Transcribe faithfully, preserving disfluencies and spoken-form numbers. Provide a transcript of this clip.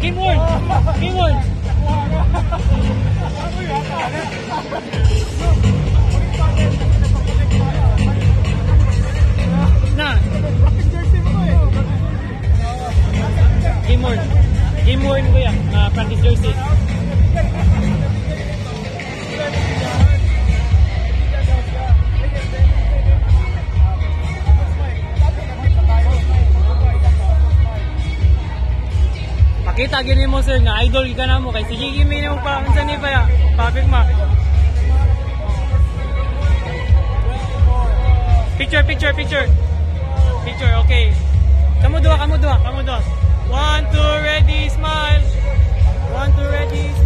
Game one! Game one! Na! Game one! Game one ko yan, na practice jersey. Pakita gini mo sir nga idol ka na mo kay sige gimi mo pa unsa ni pa ya papik ma. Picture picture picture. Picture okay. Kamu dua kamu dua kamu dua. One two ready smile. One two ready.